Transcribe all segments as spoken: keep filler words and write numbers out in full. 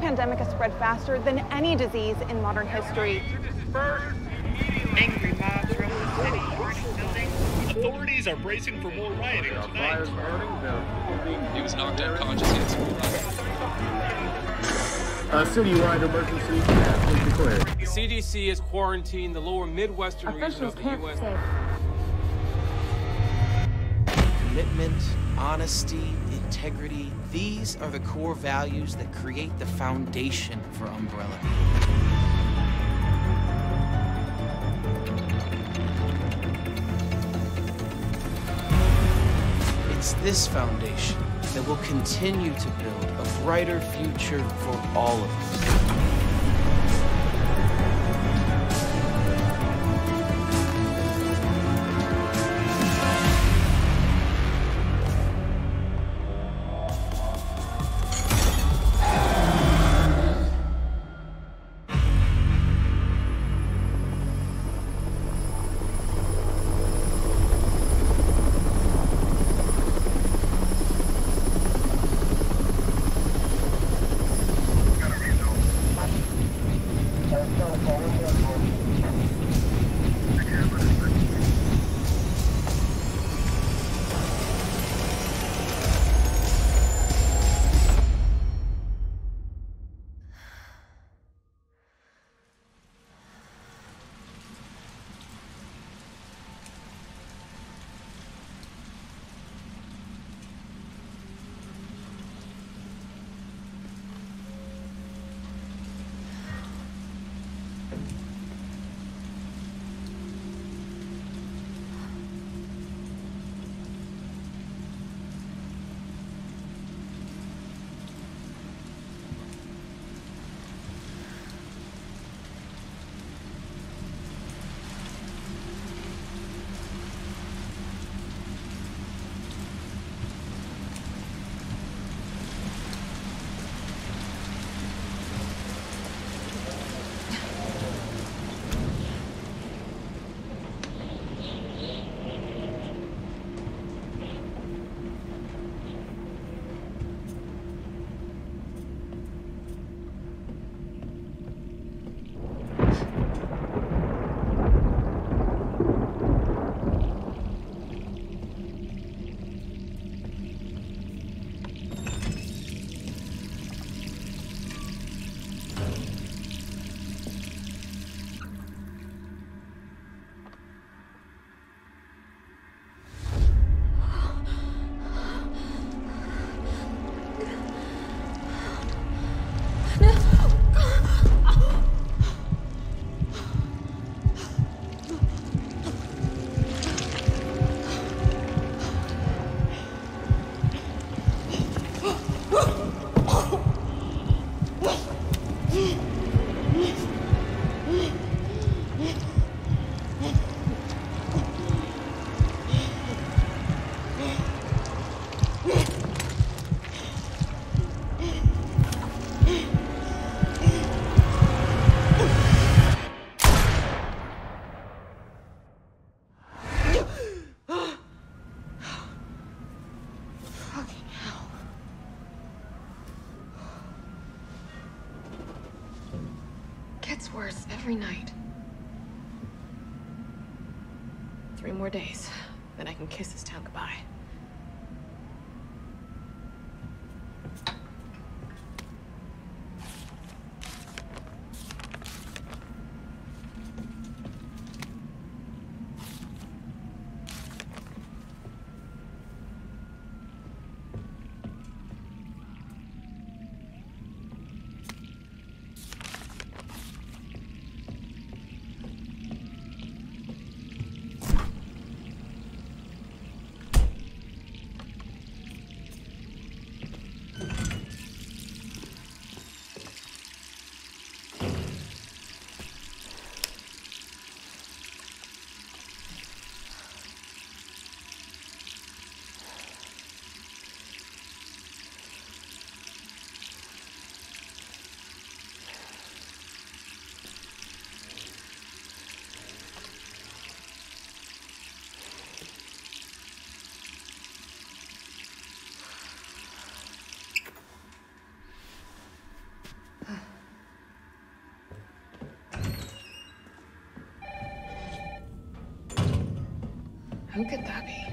pandemic has spread faster than any disease in modern history. Angry mobs roam the city, burning buildings. Authorities are bracing for more rioting tonight. He was knocked unconscious yesterday. A citywide emergency has been declared. The C D C has quarantined the lower Midwestern region of the U S Commitment, honesty, integrity, these are the core values that create the foundation for Umbrella. It's this foundation that will continue to build a brighter future for all of us. Worse every night. Three more days, then I can kiss this town goodbye. Who could that be?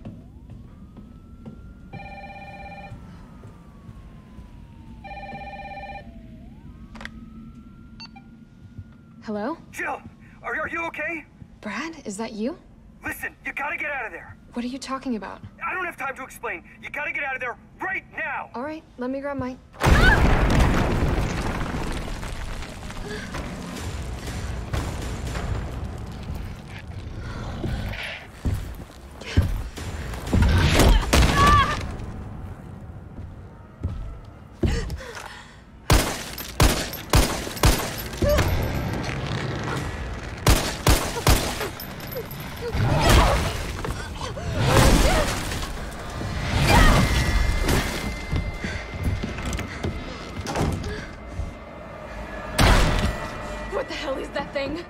Hello? Jill, are, are you okay? Brad, is that you? Listen, you gotta get out of there. What are you talking about? I don't have time to explain. You gotta get out of there right now. All right, let me grab my... What the hell is that thing?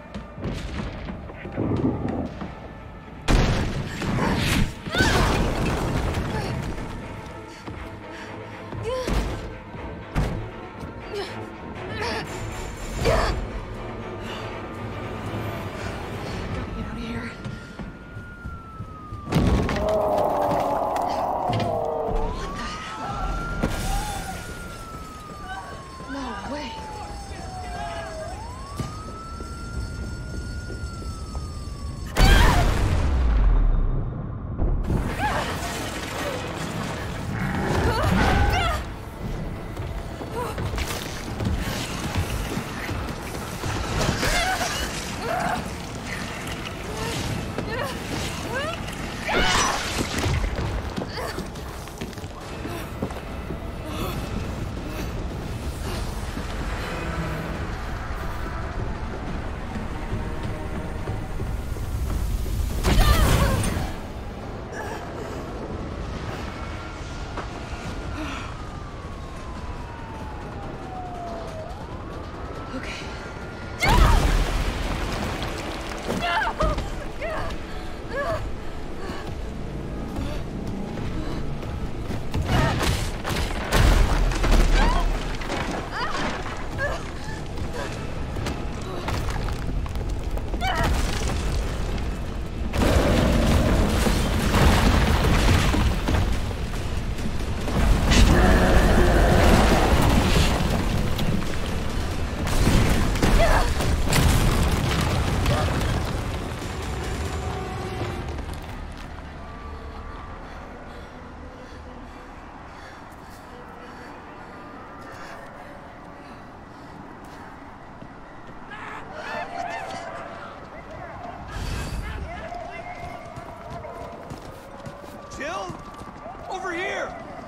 Jill? Over here!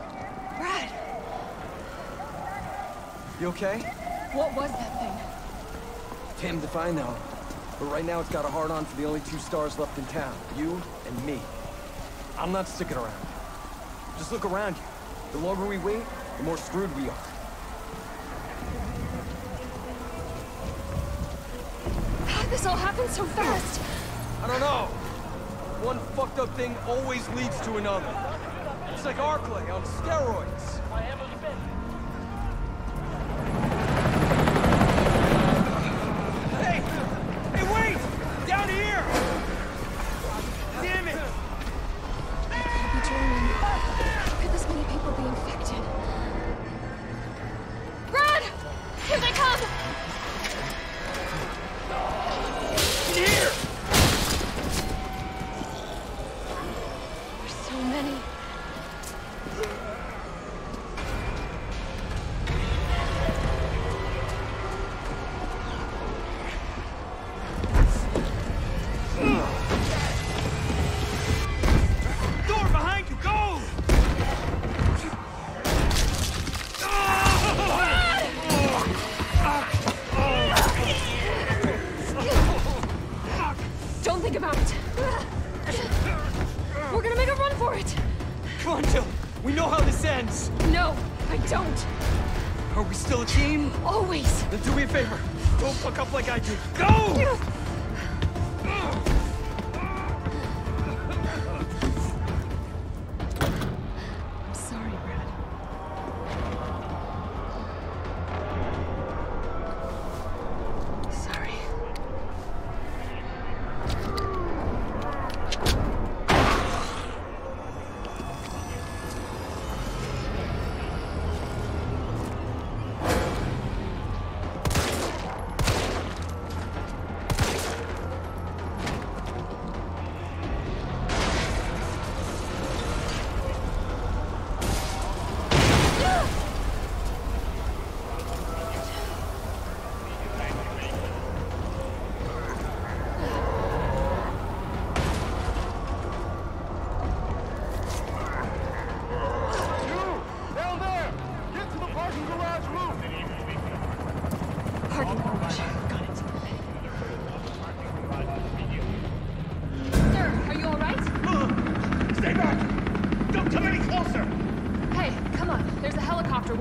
Brad! You okay? What was that thing? Damned if I know. But right now it's got a hard-on for the only two stars left in town. You and me. I'm not sticking around. Just look around you. The longer we wait, the more screwed we are. How'd this all happen so fast? I don't know. One fucked up thing always leads to another. It's like Arclay on steroids. Hey! Hey, wait! Down here! Damn it! I can't be dreaming. How could this many people be infected? Brad! Here they come! Here! There's so many. Door behind you, go! Don't think about it. We're gonna make a run for it. Come on, Jill. We know how this ends. No, I don't. Are we still a team? Always. Then do me a favor. Don't fuck up like I did. Go! I'm sorry, Brad. Sorry.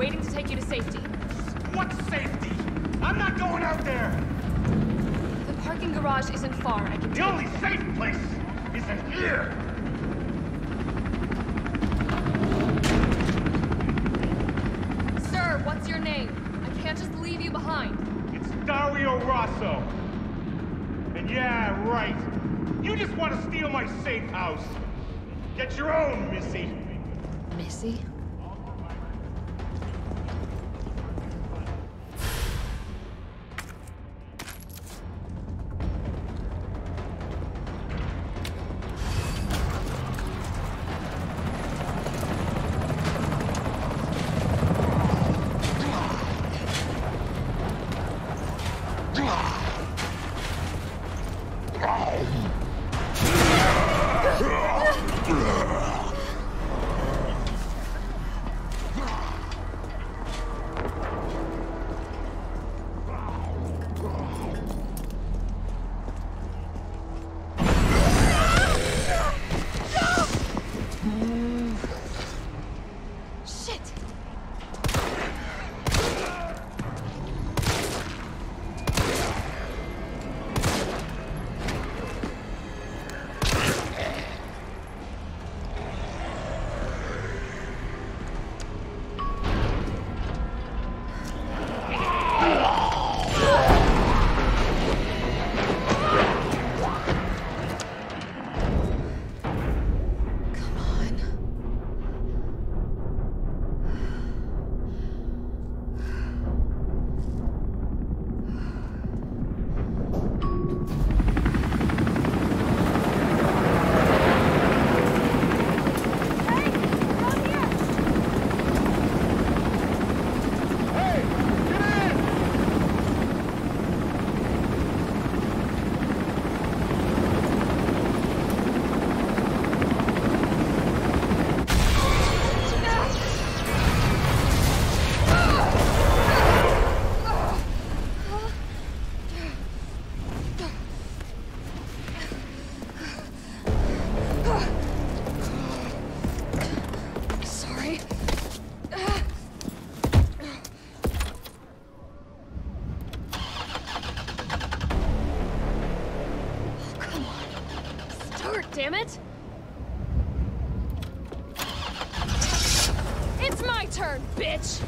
waiting to take you to safety. What safety? I'm not going out there! The parking garage isn't far, I can The tell. only safe place is in here! Sir, what's your name? I can't just leave you behind. It's Dario Rosso. And yeah, right. You just want to steal my safe house. Get your own, Missy. Missy? Damn it! It's my turn, bitch!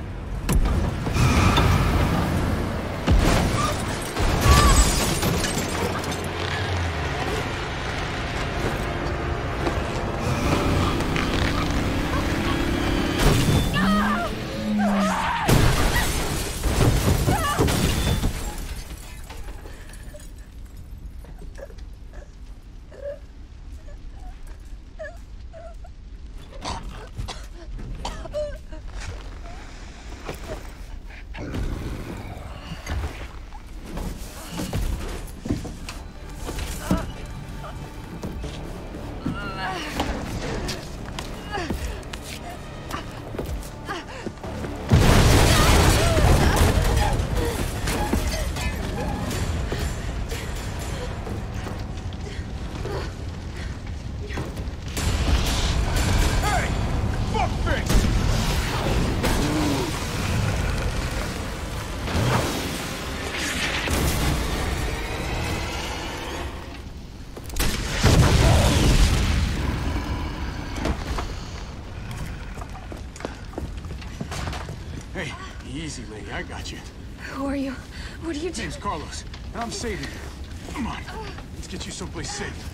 Easy, lady. I got you. Who are you? What are you doing? Name's Carlos, and I'm saving you. Come on. Let's get you someplace safe.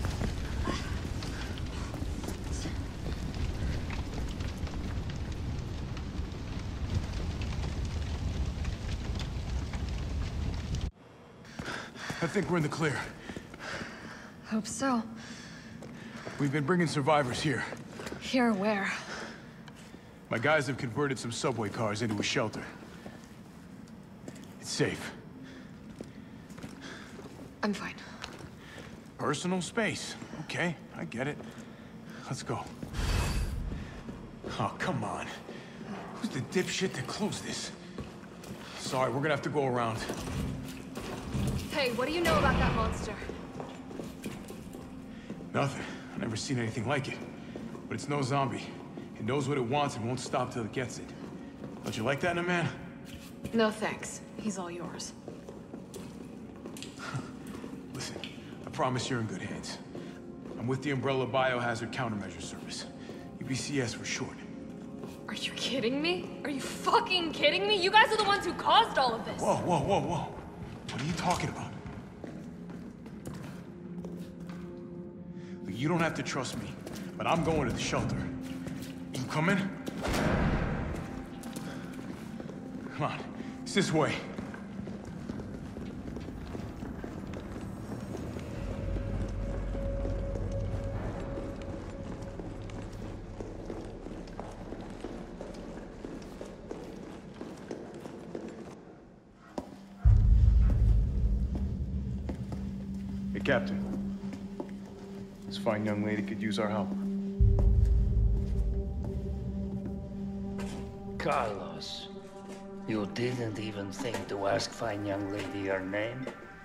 I think we're in the clear. Hope so. We've been bringing survivors here. Here where? My guys have converted some subway cars into a shelter. It's safe. I'm fine. Personal space. Okay, I get it. Let's go. Oh, come on. Who's the dipshit that closed this? Sorry, we're gonna have to go around. Hey, what do you know about that monster? Nothing. I've never seen anything like it. But it's no zombie. It knows what it wants and won't stop till it gets it. Don't you like that in a man? No thanks. He's all yours. Listen, I promise you're in good hands. I'm with the Umbrella Biohazard Countermeasure Service. U B C S for short. Are you kidding me? Are you fucking kidding me? You guys are the ones who caused all of this! Whoa, whoa, whoa, whoa. What are you talking about? Look, you don't have to trust me, but I'm going to the shelter. You coming? Come on, it's this way. Hey, Captain. This fine young lady could use our help. Carlos, you didn't even think to ask fine young lady her name?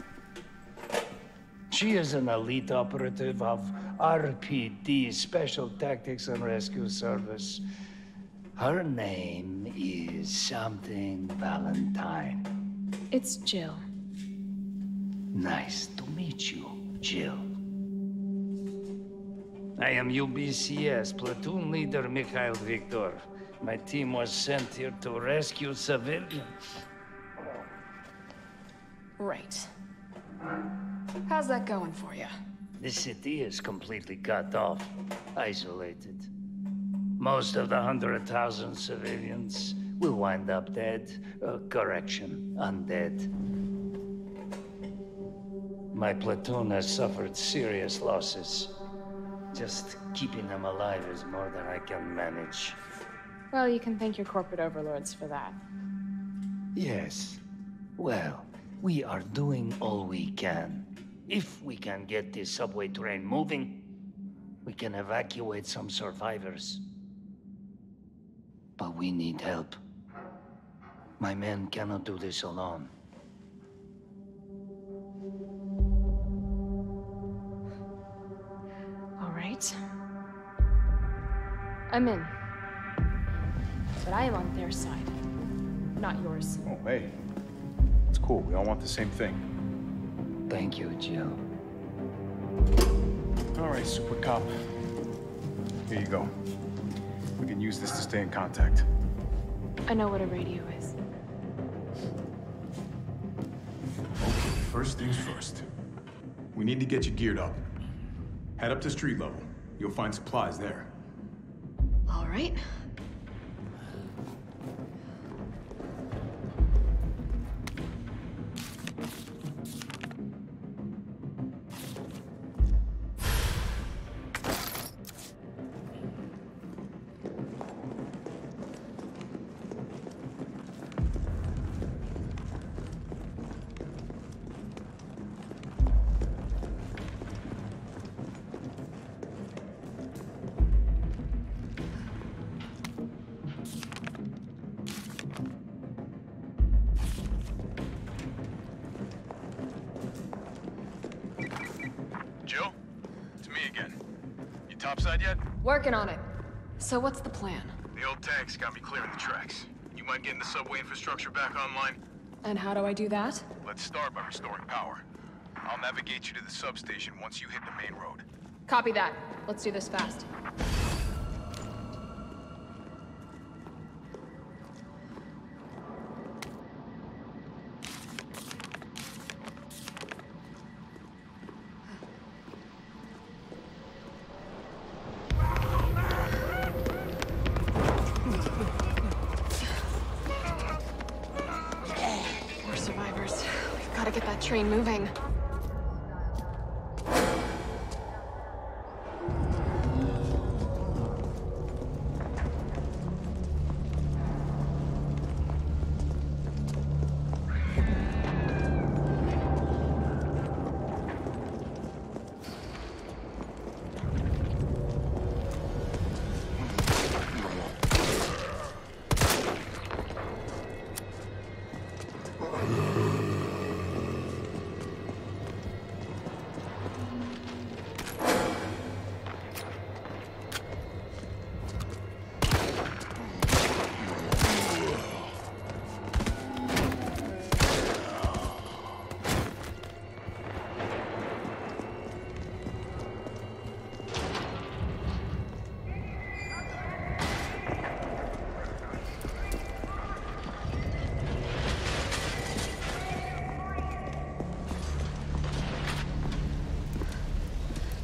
She is an elite operative of R P D, Special Tactics and Rescue Service. Her name is something Valentine. It's Jill. Nice to meet you, Jill. I am U B C S Platoon Leader Mikhail Victor. My team was sent here to rescue civilians. Right. How's that going for you? The city is completely cut off, isolated. Most of the hundred thousand civilians will wind up dead. Uh, correction, undead. My platoon has suffered serious losses. Just keeping them alive is more than I can manage. Well, you can thank your corporate overlords for that. Yes. Well, we are doing all we can. If we can get this subway train moving, we can evacuate some survivors. But we need help. My men cannot do this alone. All right. I'm in. But I am on their side, not yours. Oh, hey. It's cool. We all want the same thing. Thank you, Jill. All right, Super Cop. Here you go. We can use this to stay in contact. I know what a radio is. Okay, first things first. We need to get you geared up. Head up to street level. You'll find supplies there. All right. Jill? It's me again. You topside yet? Working on it. So what's the plan? The old tanks got me clearing the tracks. You mind getting the subway infrastructure back online? And how do I do that? Let's start by restoring power. I'll navigate you to the substation once you hit the main road. Copy that. Let's do this fast. More survivors. We've got to get that train moving.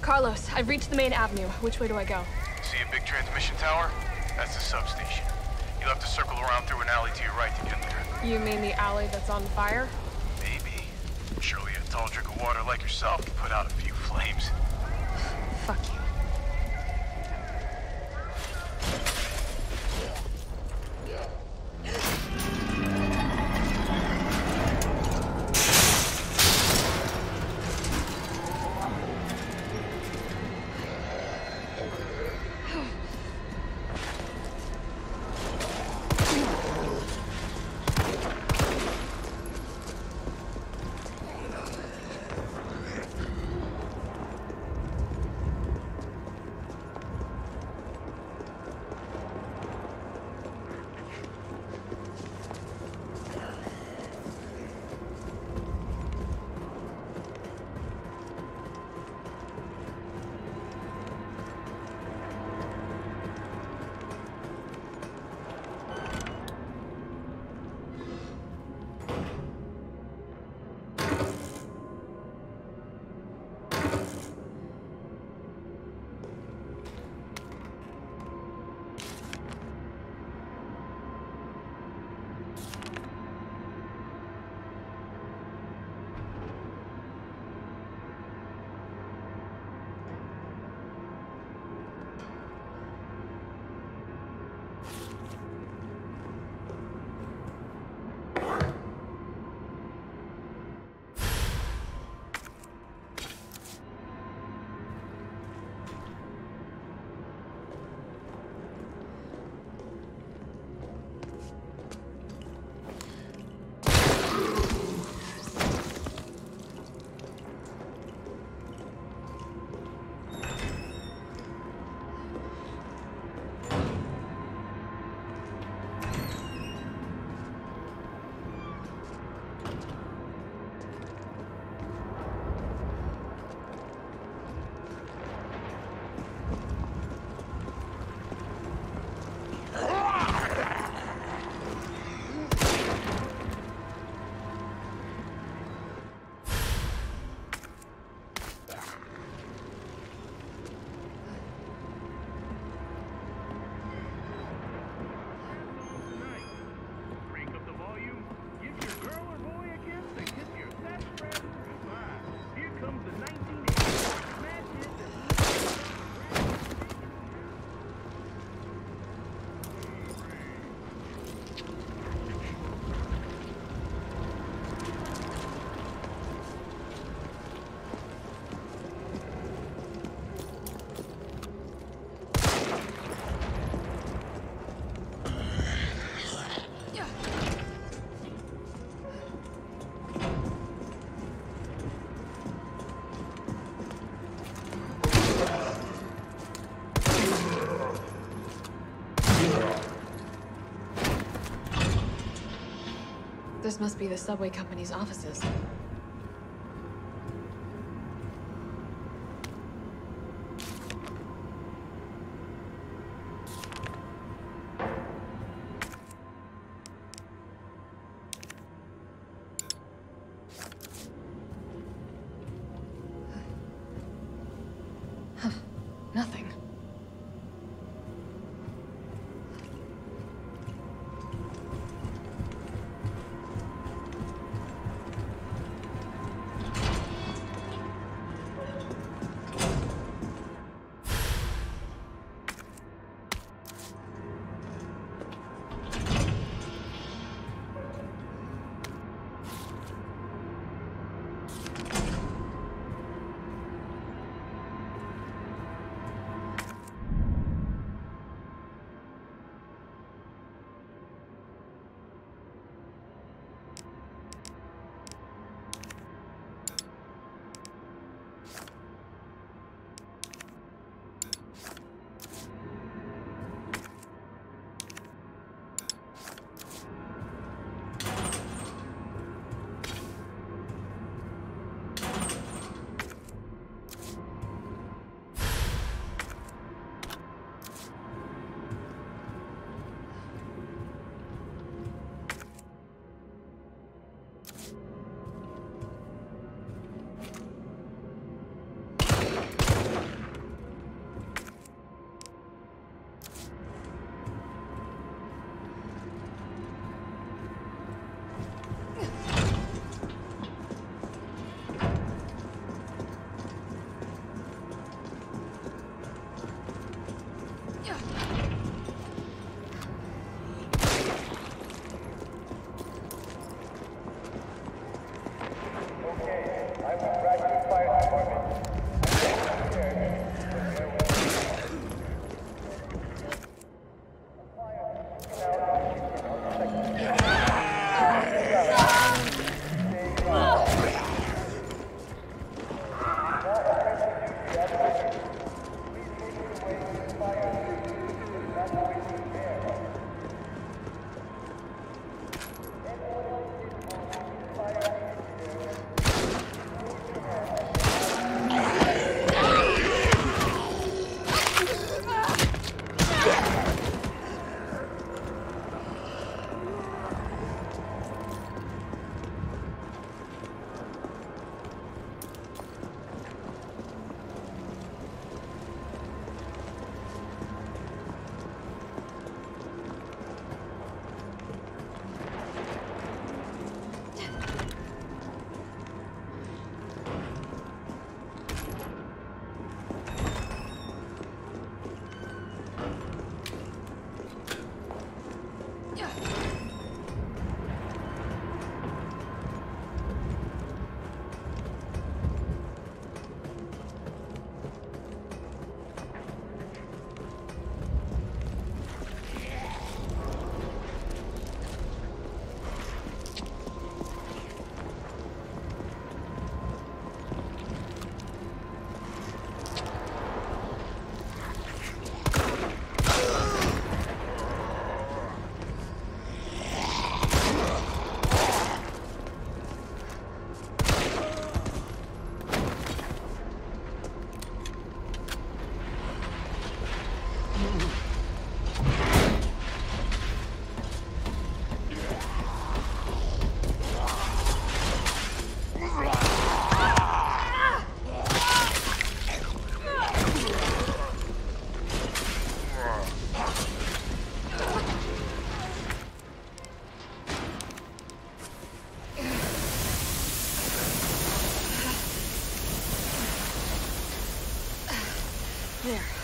Carlos, I've reached the main avenue. Which way do I go? See a big transmission tower? That's the substation. You'll have to circle around through an alley to your right to get there. You mean the alley that's on fire? Maybe. Surely a tall drink of water like yourself can put out a few flames. Fuck you. This must be the subway company's offices. Huh. Nothing. There.